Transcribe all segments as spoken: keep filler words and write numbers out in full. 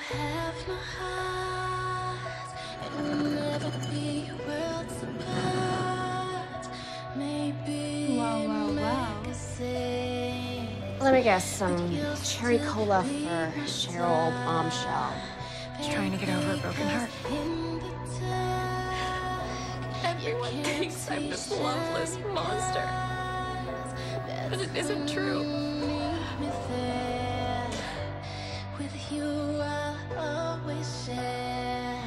have no heart and never be worlds apart. Maybe Wow, wow, wow. Let me guess, some cherry cola for Cheryl Bombshell. Just trying to get over a broken heart. Everyone thinks I'm this loveless monster. But it isn't true. With you I'll always share.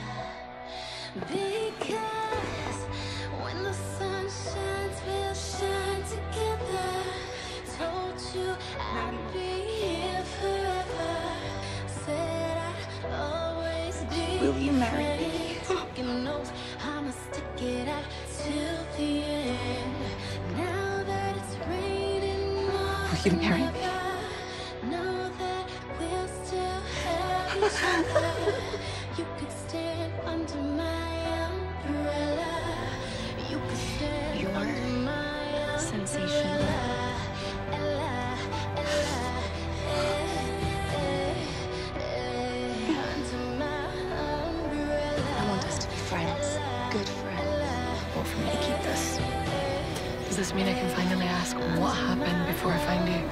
Because when the sun shines, we'll shine together. Told you I'd be here forever. Said I'd always be. Will you marry me? Taking notes, I'ma stick it out till the end. Now that it's raining more. Will you marry me? Know that we'll still have each other. You could stand under my umbrella. You could stand You're under my umbrella. sensational. Ella, Ella, eh, eh, eh, under my umbrella. I want us to be friends. Good friends. Or for me to keep this. Does this mean I can finally ask what happened before I find you?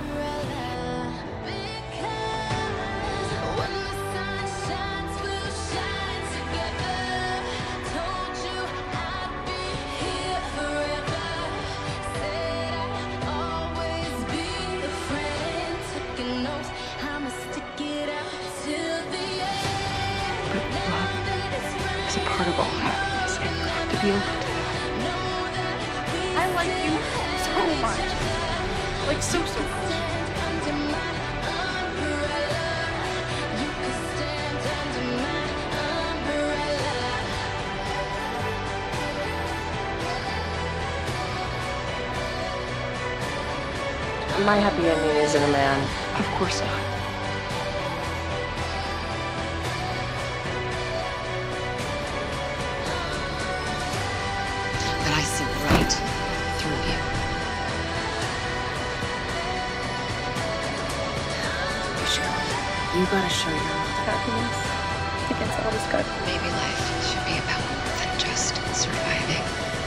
But love is a part of all happiness, and you have to be open to that. I like you so much. Like, so, so much. My happy ending isn't a man. Of course not. But I see right through you. Cheryl, you gotta show your mother. Happiness against all this good. Maybe life should be about more than just surviving.